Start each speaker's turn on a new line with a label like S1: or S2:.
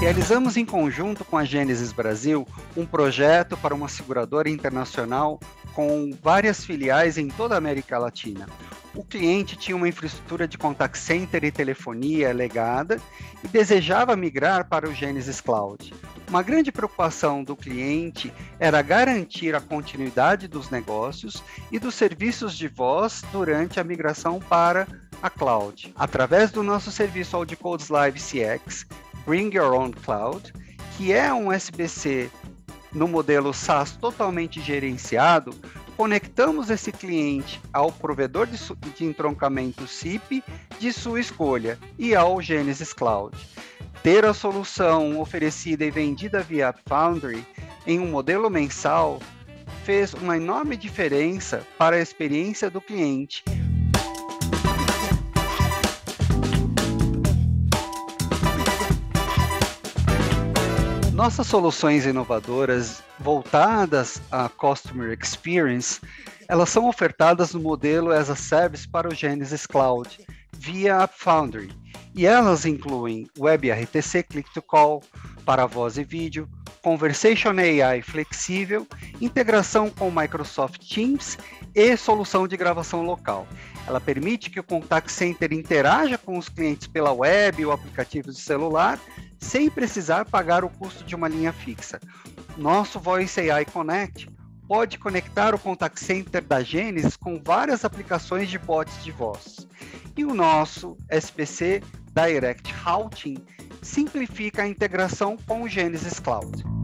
S1: Realizamos em conjunto com a Gênesis Brasil um projeto para uma seguradora internacional com várias filiais em toda a América Latina. O cliente tinha uma infraestrutura de contact center e telefonia legada e desejava migrar para o Genesys Cloud. Uma grande preocupação do cliente era garantir a continuidade dos negócios e dos serviços de voz durante a migração para a cloud. Através do nosso serviço AudioCodes Live CX, Bring Your Own Cloud, que é um SBC no modelo SaaS totalmente gerenciado, conectamos esse cliente ao provedor de entroncamento SIP de sua escolha e ao Genesys Cloud. Ter a solução oferecida e vendida via Foundry em um modelo mensal fez uma enorme diferença para a experiência do cliente. Nossas soluções inovadoras voltadas à Customer Experience, elas são ofertadas no modelo as a Service para o Genesys Cloud, via Foundry, e elas incluem WebRTC Click-to-Call para voz e vídeo, Conversation AI flexível, integração com Microsoft Teams e solução de gravação local. Ela permite que o Contact Center interaja com os clientes pela web ou aplicativos de celular, sem precisar pagar o custo de uma linha fixa. Nosso Voice AI Connect pode conectar o Contact Center da Gênesis com várias aplicações de bots de voz. E o nosso SBC Direct Routing simplifica a integração com o Genesys Cloud.